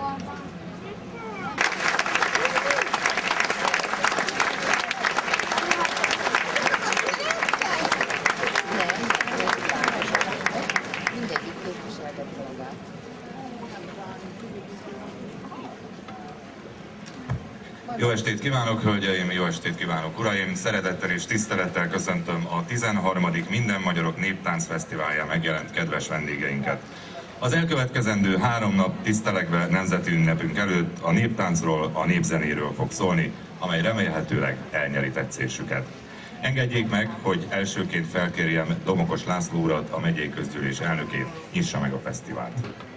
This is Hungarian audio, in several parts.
Jó estét kívánok, hölgyeim, jó estét kívánok, uraim! Szeretettel és tisztelettel köszöntöm a 13. Minden Magyarok Néptánc Fesztiválján megjelent kedves vendégeinket. Az elkövetkezendő 3 nap tisztelegve nemzeti ünnepünk előtt a néptáncról, a népzenéről fog szólni, amely remélhetőleg elnyeri tetszésüket. Engedjék meg, hogy elsőként felkérjem Domokos László urat, a megyei közgyűlés elnökét, nyissa meg a fesztivált.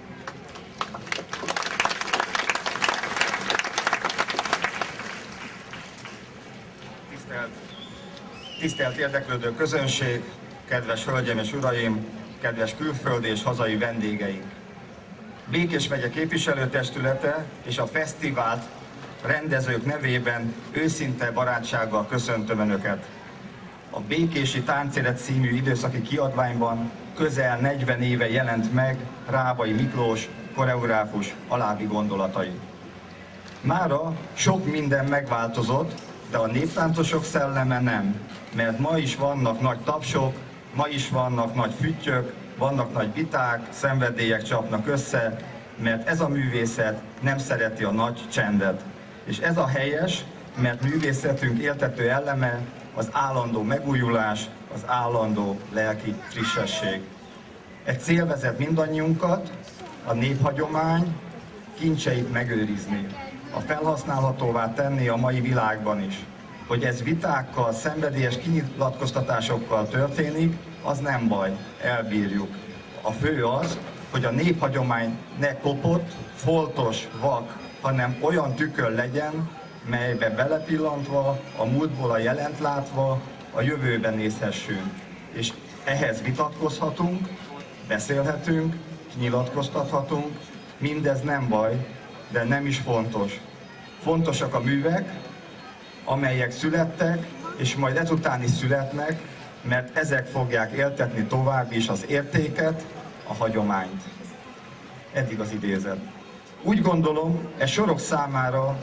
Tisztelt érdeklődő közönség, kedves hölgyeim és uraim, kedves külföldi és hazai vendégeink! Békés megye képviselőtestülete és a fesztivált rendezők nevében őszinte barátsággal köszöntöm Önöket. A Békési Táncélet című időszaki kiadványban közel 40 éve jelent meg Rábai Miklós koreográfus alábbi gondolatai. Mára sok minden megváltozott, de a néptáncosok szelleme nem, mert ma is vannak nagy tapsok, ma is vannak nagy füttyök, vannak nagy viták, szenvedélyek csapnak össze, mert ez a művészet nem szereti a nagy csendet. És ez a helyes, mert művészetünk éltető eleme az állandó megújulás, az állandó lelki frissesség. Egy cél vezet mindannyiunkat, a néphagyomány kincseit megőrizni, a felhasználhatóvá tenni a mai világban is. Hogy ez vitákkal, szenvedélyes kinyilatkoztatásokkal történik, az nem baj, elbírjuk. A fő az, hogy a néphagyomány ne kopott, foltos, vak, hanem olyan tükör legyen, melybe belepillantva, a múltból a jelent látva, a jövőben nézhessünk. És ehhez vitatkozhatunk, beszélhetünk, nyilatkoztathatunk, mindez nem baj, de nem is fontos. Fontosak a művek, amelyek születtek, és majd ezután is születnek, mert ezek fogják éltetni tovább is az értéket, a hagyományt. Eddig az idézet. Úgy gondolom, e sorok számára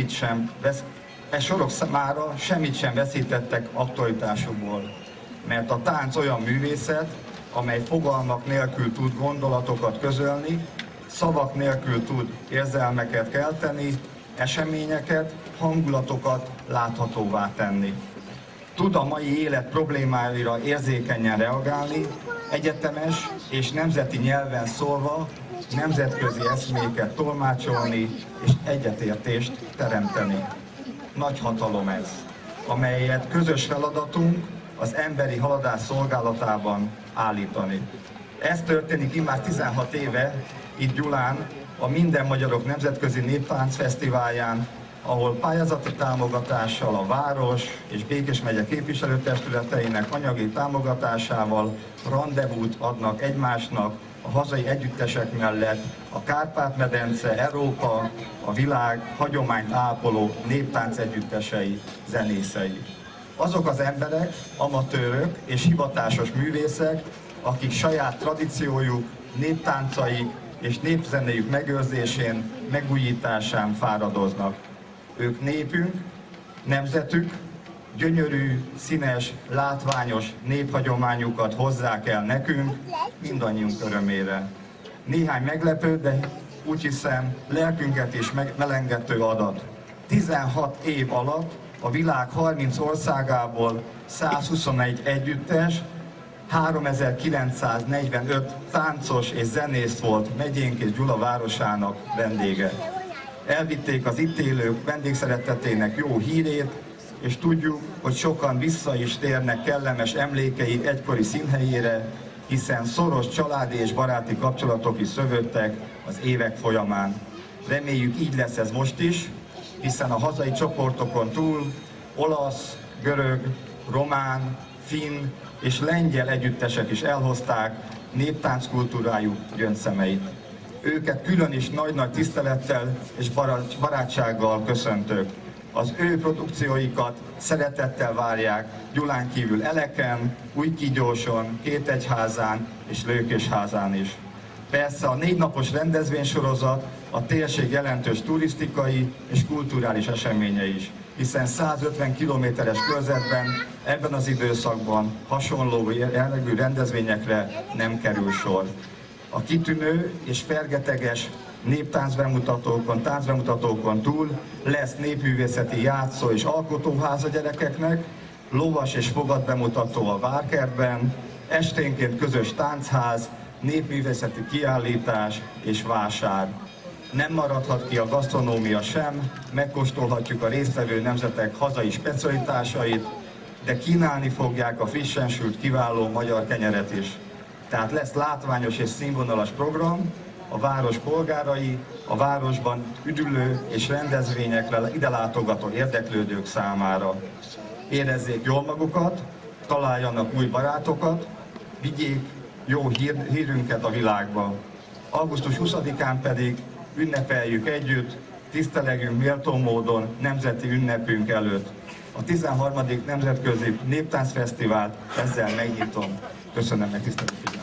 semmit sem veszítettek aktualitásukból, mert a tánc olyan művészet, amely fogalmak nélkül tud gondolatokat közölni, szavak nélkül tud érzelmeket kelteni, eseményeket, hangulatokat láthatóvá tenni. Tud a mai élet problémáira érzékenyen reagálni, egyetemes és nemzeti nyelven szólva nemzetközi eszméket tolmácsolni és egyetértést teremteni. Nagy hatalom ez, amelyet közös feladatunk az emberi haladás szolgálatában állítani. Ez történik immár 16 éve itt Gyulán, a Minden Magyarok Nemzetközi Néptánc Fesztiválján, ahol pályázati támogatással a város és Békés megye képviselőtestületeinek anyagi támogatásával randevút adnak egymásnak a hazai együttesek mellett a Kárpát-medence, Európa, a világ hagyományt ápoló néptánc együttesei, zenészei. Azok az emberek, amatőrök és hivatásos művészek, akik saját tradíciójuk, néptáncaik és népzenéjük megőrzésén, megújításán fáradoznak. Ők népünk, nemzetük, gyönyörű, színes, látványos néphagyományukat hozzák el nekünk, mindannyiunk örömére. Néhány meglepő, de úgy hiszem lelkünket is melengető adat. 16 év alatt a világ 30 országából 121 együttes, 3945 táncos és zenész volt megyénk és Gyula városának vendége. Elvitték az itt élők vendégszeretetének jó hírét, és tudjuk, hogy sokan vissza is térnek kellemes emlékeik egykori színhelyére, hiszen szoros családi és baráti kapcsolatok is szövődtek az évek folyamán. Reméljük így lesz ez most is, hiszen a hazai csoportokon túl olasz, görög, román, finn és lengyel együttesek is elhozták néptánckultúrájuk gyöngyszemeit. Őket külön is nagy-nagy tisztelettel és barátsággal köszöntök. Az ő produkcióikat szeretettel várják Gyulán kívül Eleken, Újkígyóson, Kétegyházán és Lőkésházán is. Persze a 4 napos rendezvénysorozat a térség jelentős turisztikai és kulturális eseménye is, hiszen 150 kilométeres körzetben ebben az időszakban hasonló jellegű rendezvényekre nem kerül sor. A kitűnő és fergeteges táncbemutatókon túl lesz népművészeti játszó és alkotóház a gyerekeknek, lovas és fogatbemutató a Várkertben, esténként közös táncház, népművészeti kiállítás és vásár. Nem maradhat ki a gasztronómia sem, megkóstolhatjuk a résztvevő nemzetek hazai specialitásait, de kínálni fogják a frissen sült kiváló magyar kenyeret is. Tehát lesz látványos és színvonalas program, a város polgárai, a városban üdülő és rendezvényekre ide látogató érdeklődők számára. Érezzék jól magukat, találjanak új barátokat, vigyék jó hírünket a világba. Augusztus 20-án pedig ünnepeljük együtt, tisztelegjünk méltó módon nemzeti ünnepünk előtt. A 13. Nemzetközi Néptáncfesztivált ezzel megnyitom. Köszönöm meg tisztelő figyelmet!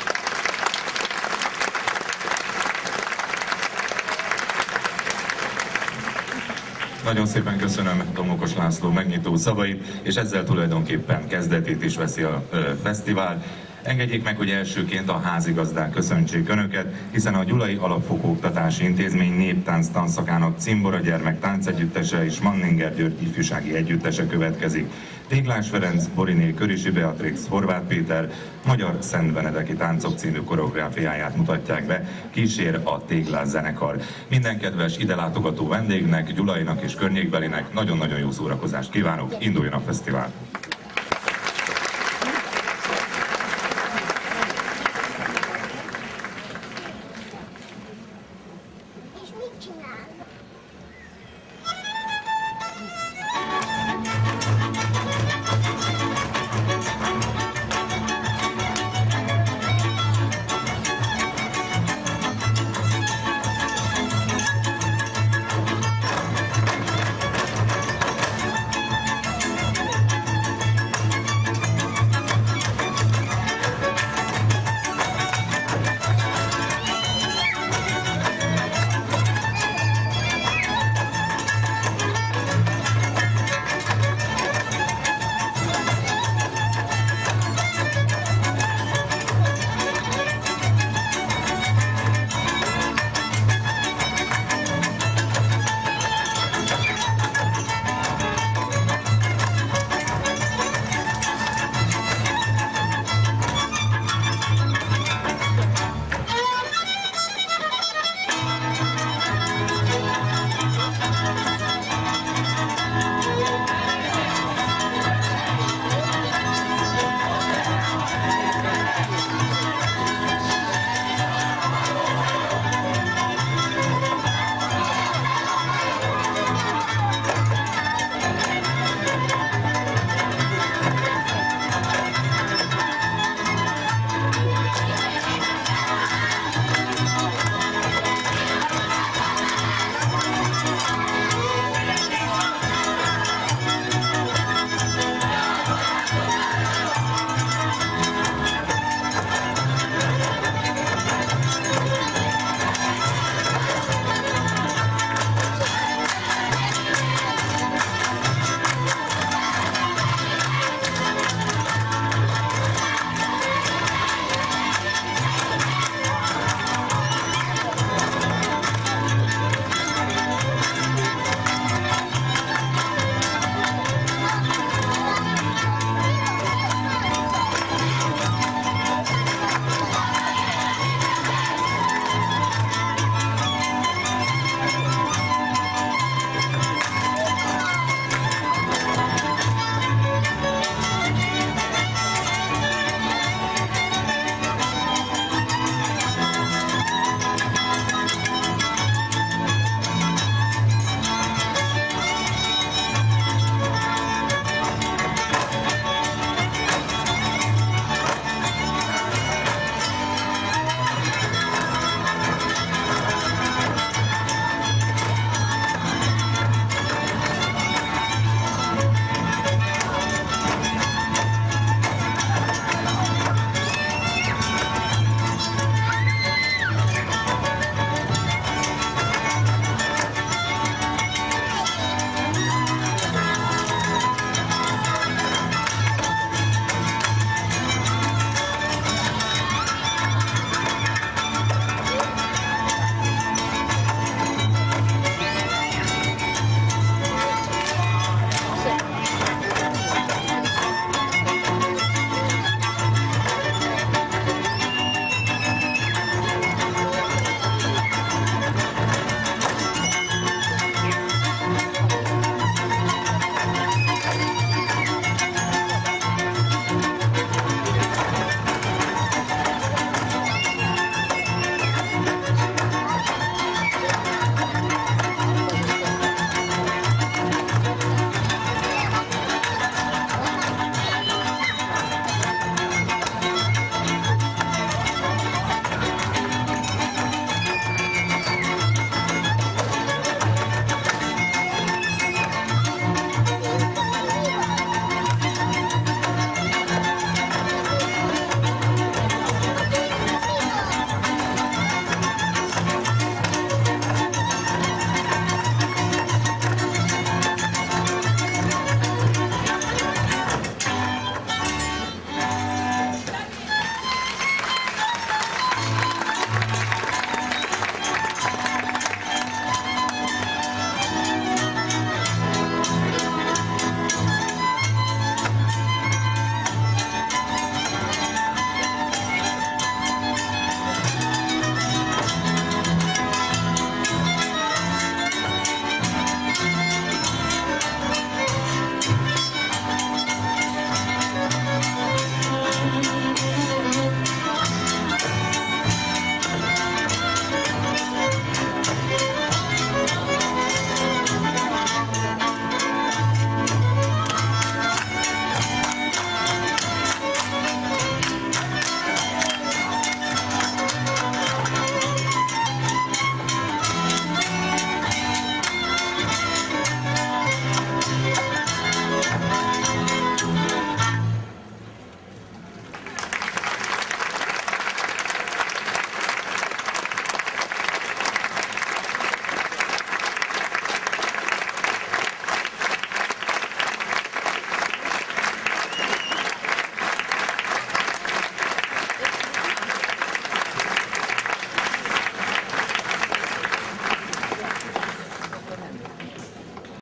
Nagyon szépen köszönöm Domokos László megnyitó szavait, és ezzel tulajdonképpen kezdetét is veszi a fesztivál. Engedjék meg, hogy elsőként a házigazdák köszöntsék Önöket, hiszen a Gyulai Alapfokú Oktatási Intézmény néptánc tanszakának Cimbora Gyermek Táncegyüttese és Manninger György ifjúsági együttese következik. Téglás Ferenc, Boriné Körisi Beatrix, Horváth Péter Magyar Szent Benedeki Táncok című koreográfiáját mutatják be, kísér a Téglás zenekar. Minden kedves ide látogató vendégnek, Gyulainak és környékbelinek nagyon-nagyon jó szórakozást kívánok, induljon a fesztivál! És mit csinálnak?